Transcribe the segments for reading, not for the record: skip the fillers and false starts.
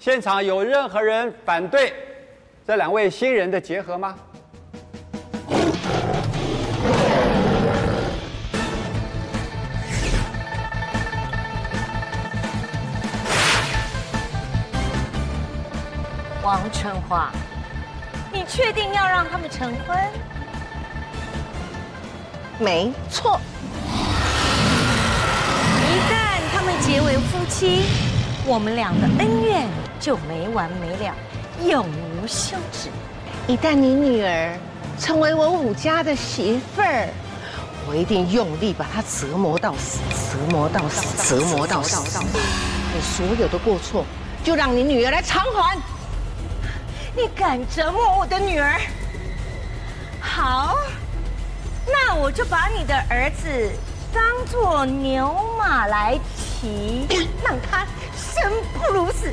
现场有任何人反对这两位新人的结合吗？ 王春华，你确定要让他们成婚？ 没错。 一旦他们结为夫妻，我们俩的恩怨就没完没了，永无休止。 一旦你女儿成为我武家的媳妇儿，我一定用力把她折磨到死，折磨到死，折磨到死。你所有的过错，就让你女儿来偿还。 你敢折磨我的女儿？好，那我就把你的儿子当作牛马来骑，让他生不如死。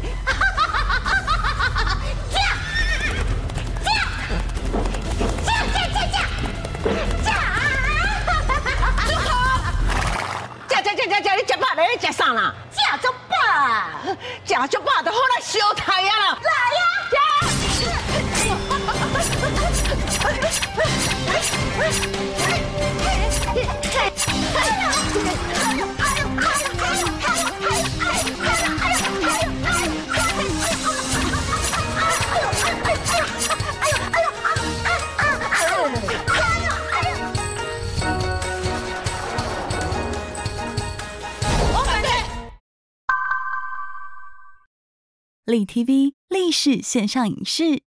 嫁！你吃饱了，你吃啥啦？ 嫁就罢， 嫁就罢就好来烧太阳啦！ 来呀！ 立 TV 立式线上影视